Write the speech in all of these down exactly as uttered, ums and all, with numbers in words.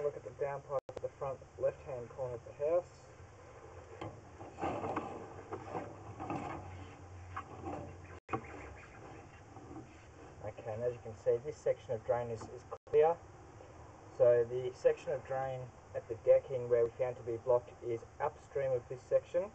a look at the downpipe at the front left-hand corner of the house. Okay, and as you can see, this section of drain is, is clear. So the section of drain at the decking where we found to be blocked is upstream of this section.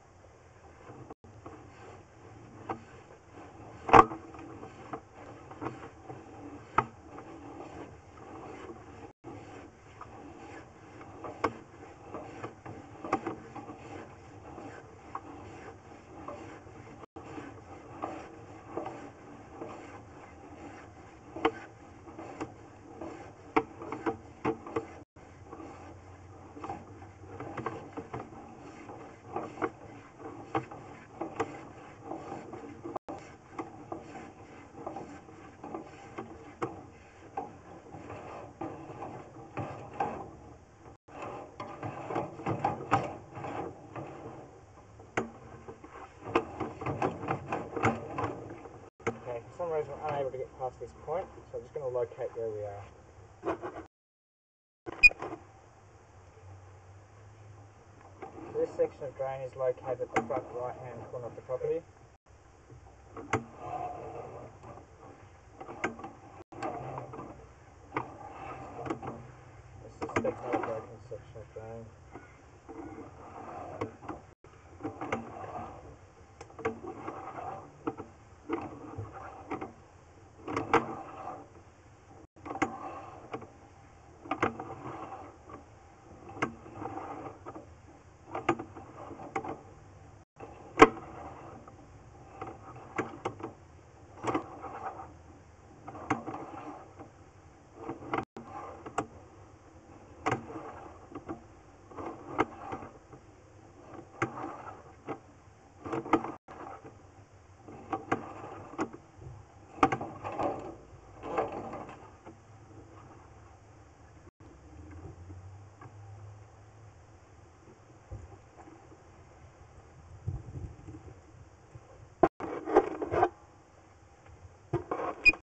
For some reason we're unable to get past this point, so I'm just going to locate where we are. So this section of drain is located at the front right hand corner of the property.